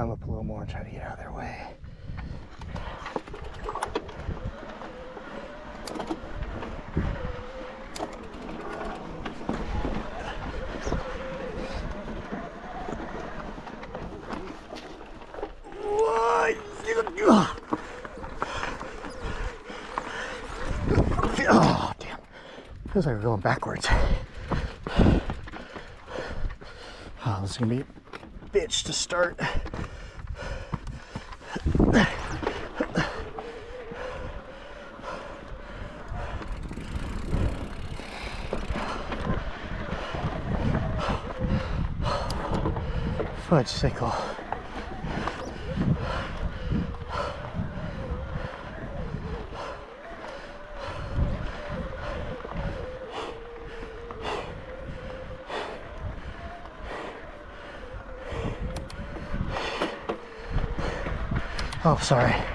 climb up a little more and try to get out of their way. Oh, damn. Feels like we're going backwards. Oh, this is gonna be a bitch to start. Fudge sickle. Oh, sorry.